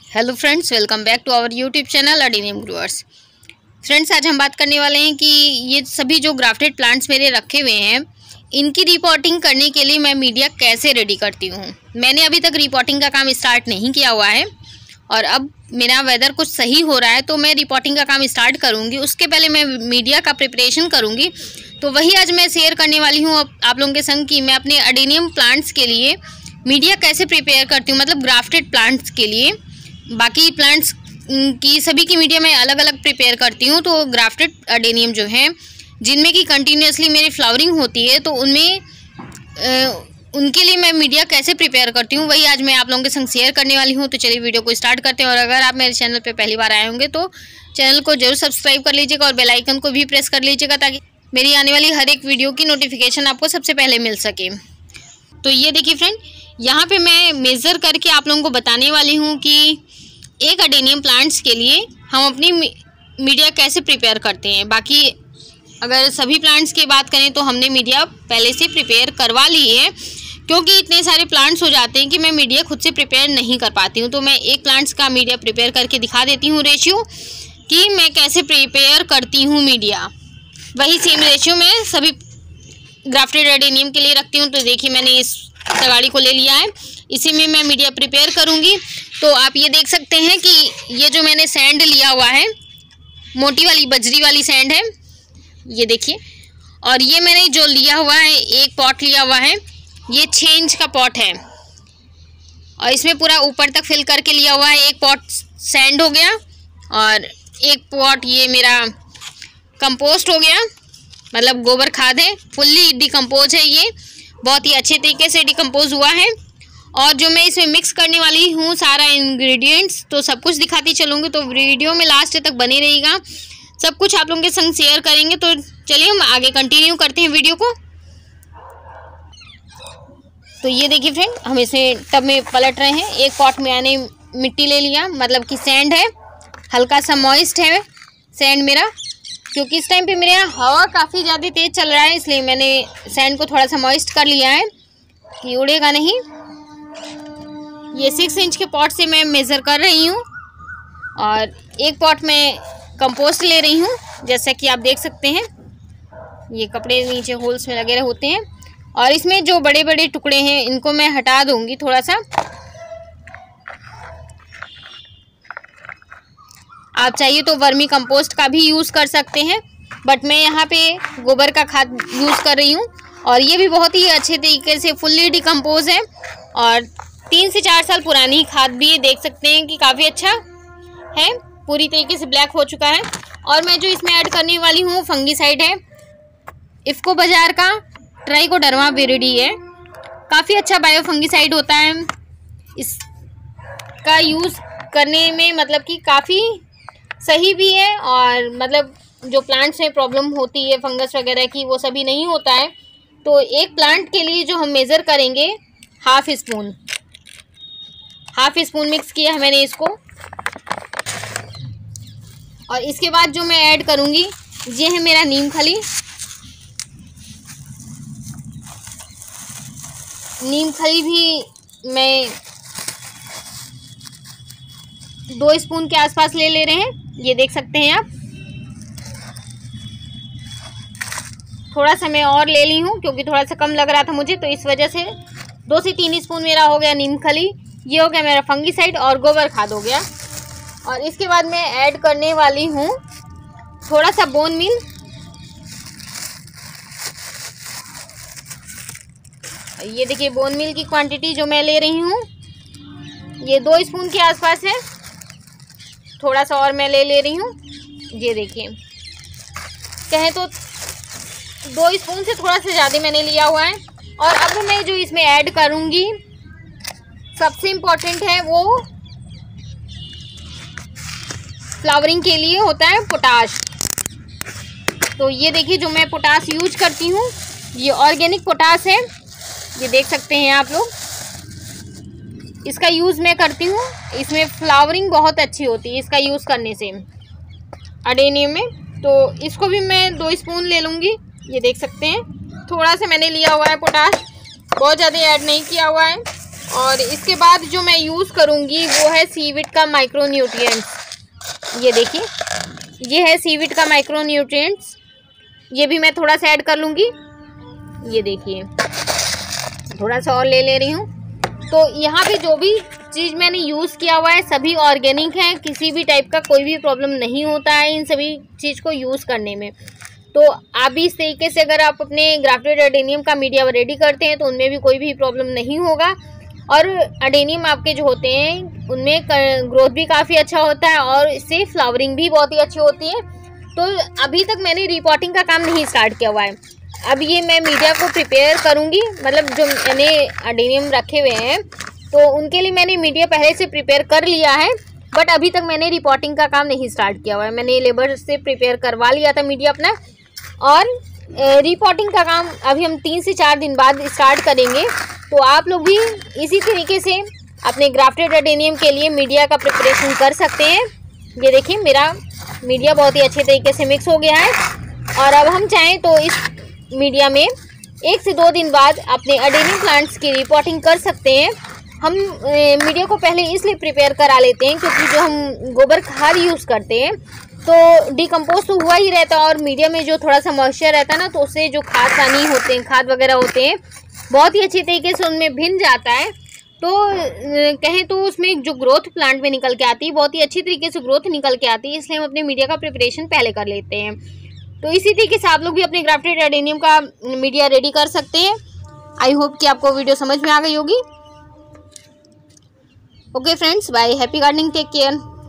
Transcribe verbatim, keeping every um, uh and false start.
Hello friends, welcome back to our YouTube channel adenium growers. Friends, आज हम बात करने वाले हैं कि ये सभी जो ग्राफ्टेड प्लांट्स मेरे रखे हुए हैं, इनकी रिपोर्टिंग करने के लिए मैं मीडिया कैसे रेडी करती हूँ। मैंने अभी तक रिपोर्टिंग का काम स्टार्ट नहीं किया हुआ है और अब मेरा वेदर कुछ सही हो रहा है तो मैं रिपोर्टिंग का काम स्टार्ट करूँगी। उसके पहले मैं मीडिया का प्रिपरेशन करूँगी, तो वही आज मैं शेयर करने वाली हूँ आप लोगों के संग कि मैं अपने अडेनियम प्लांट्स के लिए मीडिया कैसे प्रिपेयर करती हूँ, मतलब ग्राफ्टेड प्लांट्स के लिए। बाकी प्लांट्स की सभी की मीडिया मैं अलग अलग प्रिपेयर करती हूँ, तो ग्राफ्टेड अडेनियम जो हैं जिनमें कि कंटिन्यूसली मेरी फ्लावरिंग होती है, तो उनमें उनके लिए मैं मीडिया कैसे प्रिपेयर करती हूँ वही आज मैं आप लोगों के संग शेयर करने वाली हूँ। तो चलिए वीडियो को स्टार्ट करते हैं। और अगर आप मेरे चैनल पे पहली बार आए होंगे तो चैनल को जरूर सब्सक्राइब कर लीजिएगा और बेल आइकन को भी प्रेस कर लीजिएगा ताकि मेरी आने वाली हर एक वीडियो की नोटिफिकेशन आपको सबसे पहले मिल सके। तो ये देखिए फ्रेंड, यहाँ पे मैं मेज़र करके आप लोगों को बताने वाली हूँ कि एक अडेनियम प्लांट्स के लिए हम अपनी मीडिया कैसे प्रिपेयर करते हैं। बाकी अगर सभी प्लांट्स की बात करें तो हमने मीडिया पहले से प्रिपेयर करवा ली है, क्योंकि इतने सारे प्लांट्स हो जाते हैं कि मैं मीडिया खुद से प्रिपेयर नहीं कर पाती हूँ। तो मैं एक प्लांट्स का मीडिया प्रिपेयर करके दिखा देती हूँ रेशियो कि मैं कैसे प्रिपेयर करती हूँ मीडिया। वही सेम रेशियो मैं सभी ग्राफ्टेड अडेनियम के लिए रखती हूँ। तो देखिए मैंने इस तगाड़ी को ले लिया है, इसी में मैं मीडिया प्रिपेयर करूँगी। तो आप ये देख सकते हैं कि ये जो मैंने सैंड लिया हुआ है, मोटी वाली बजरी वाली सैंड है, ये देखिए। और ये मैंने जो लिया हुआ है, एक पॉट लिया हुआ है, ये छः इंच का पॉट है और इसमें पूरा ऊपर तक फिल करके लिया हुआ है। एक पॉट सैंड हो गया और एक पॉट ये मेरा कंपोस्ट हो गया, मतलब गोबर खाद है, फुल्ली डिकम्पोज है, ये बहुत ही अच्छे तरीके से डिकम्पोज हुआ है। और जो मैं इसमें मिक्स करने वाली हूँ सारा इंग्रेडिएंट्स, तो सब कुछ दिखाती चलूँगी, तो वीडियो में लास्ट तक बने रहिएगा। सब कुछ आप लोगों के संग शेयर करेंगे। तो चलिए हम आगे कंटिन्यू करते हैं वीडियो को। तो ये देखिए फ्रेंड, हम इसे टब में पलट रहे हैं। एक पॉट में मैंने मिट्टी ले लिया, मतलब कि सैंड है, हल्का सा मॉइस्ट है सैंड मेरा, क्योंकि इस टाइम पे मेरे यहाँ हवा काफ़ी ज़्यादा तेज़ चल रहा है, इसलिए मैंने सैंड को थोड़ा सा मॉइस्ट कर लिया है कि उड़ेगा नहीं। ये सिक्स इंच के पॉट से मैं मेज़र कर रही हूँ और एक पॉट में कंपोस्ट ले रही हूँ, जैसा कि आप देख सकते हैं। ये कपड़े नीचे होल्स में लगे होते हैं और इसमें जो बड़े बड़े टुकड़े हैं इनको मैं हटा दूँगी थोड़ा सा। आप चाहिए तो वर्मी कंपोस्ट का भी यूज़ कर सकते हैं, बट मैं यहाँ पे गोबर का खाद यूज़ कर रही हूँ और ये भी बहुत ही अच्छे तरीके से फुल्ली डिकम्पोज है और तीन से चार साल पुरानी खाद भी देख सकते हैं कि काफ़ी अच्छा है, पूरी तरीके से ब्लैक हो चुका है। और मैं जो इसमें ऐड करने वाली हूँ फंगीसाइड है, इफ्को बाज़ार का ट्राइकोडर्मा विरिडी है, काफ़ी अच्छा बायो फंगीसाइड होता है। इसका यूज़ करने में मतलब कि काफ़ी सही भी है और मतलब जो प्लांट्स में प्रॉब्लम होती है फंगस वगैरह की, वो सभी नहीं होता है। तो एक प्लांट के लिए जो हम मेज़र करेंगे, half spoon half spoon mix किया है मैंने इसको। और इसके बाद जो मैं ऐड करूँगी, ये है मेरा नीम खली। नीम खली भी मैं दो स्पून के आसपास ले ले रहे हैं, ये देख सकते हैं आप। थोड़ा सा मैं और ले ली हूँ क्योंकि थोड़ा सा कम लग रहा था मुझे, तो इस वजह से दो से तीन स्पून मेरा हो गया नीम खली। ये हो गया मेरा फंगीसाइड और गोबर खाद हो गया। और इसके बाद मैं ऐड करने वाली हूँ थोड़ा सा बोन मील। ये देखिए बोन मील की क्वांटिटी जो मैं ले रही हूँ, ये दो स्पून के आसपास है। थोड़ा सा और मैं ले ले रही हूँ, ये देखिए, कहें तो दो स्पून से थोड़ा सा ज़्यादा मैंने लिया हुआ है। और अब मैं जो इसमें ऐड करूँगी, सबसे इम्पोर्टेंट है वो फ्लावरिंग के लिए होता है पोटाश। तो ये देखिए जो मैं पोटाश यूज करती हूँ, ये ऑर्गेनिक पोटाश है, ये देख सकते हैं आप लोग। इसका यूज़ मैं करती हूँ, इसमें फ्लावरिंग बहुत अच्छी होती है इसका यूज़ करने से अडेनियम में। तो इसको भी मैं दो स्पून ले लूँगी, ये देख सकते हैं। थोड़ा सा मैंने लिया हुआ है पोटाश, बहुत ज़्यादा ऐड नहीं किया हुआ है। और इसके बाद जो मैं यूज़ करूँगी वो है सीविट का माइक्रो न्यूट्रिएंट्स। ये देखिए, ये है सीविट का माइक्रो न्यूट्रिएंट्स। ये भी मैं थोड़ा सा ऐड कर लूँगी। ये देखिए, थोड़ा सा और ले ले रही हूँ। तो यहाँ पे जो भी चीज़ मैंने यूज़ किया हुआ है सभी ऑर्गेनिक है, किसी भी टाइप का कोई भी प्रॉब्लम नहीं होता है इन सभी चीज़ को यूज़ करने में। तो आप भी इस तरीके से अगर आप अपने ग्राफ्टेड अडेनियम का मीडिया रेडी करते हैं तो उनमें भी कोई भी प्रॉब्लम नहीं होगा। और अडेनियम आपके जो होते हैं उनमें ग्रोथ भी काफ़ी अच्छा होता है और इससे फ्लावरिंग भी बहुत ही अच्छी होती है। तो अभी तक मैंने रिपोर्टिंग का काम नहीं स्टार्ट किया हुआ है। अब ये मैं मीडिया को प्रिपेयर करूँगी, मतलब जो मैंने अडेनियम रखे हुए हैं तो उनके लिए मैंने मीडिया पहले से प्रिपेयर कर लिया है, बट अभी तक मैंने रिपोर्टिंग का काम नहीं स्टार्ट किया हुआ है। मैंने लेबर से प्रिपेयर करवा लिया था मीडिया अपना, और रिपोर्टिंग का काम अभी हम तीन से चार दिन बाद स्टार्ट करेंगे। तो आप लोग भी इसी तरीके से अपने ग्राफ्टेड अडेनियम के लिए मीडिया का प्रिपरेशन कर सकते हैं। ये देखिए, मेरा मीडिया बहुत ही अच्छे तरीके से मिक्स हो गया है और अब हम चाहें तो इस मीडिया में एक से दो दिन बाद अपने अडेनियम प्लांट्स की रिपोर्टिंग कर सकते हैं। हम मीडिया को पहले इसलिए प्रिपेयर करा लेते हैं क्योंकि जो हम गोबर खाद यूज़ करते हैं तो डिकम्पोज तो हुआ ही रहता है, और मीडिया में जो थोड़ा सा मॉइस्चर रहता है ना, तो उससे जो खाद पानी होते हैं, खाद वगैरह होते हैं, बहुत ही अच्छी तरीके से उनमें भिन जाता है। तो कहें तो उसमें जो ग्रोथ प्लांट में निकल के आती है, बहुत ही अच्छी तरीके से ग्रोथ निकल के आती है, इसलिए हम अपने मीडिया का प्रिपरेशन पहले कर लेते हैं। तो इसी तरीके से आप लोग भी अपने ग्राफ्टेड अडेनियम का मीडिया रेडी कर सकते हैं। आई होप कि आपको वीडियो समझ में आ गई होगी। Okay friends, bye, happy gardening, take care.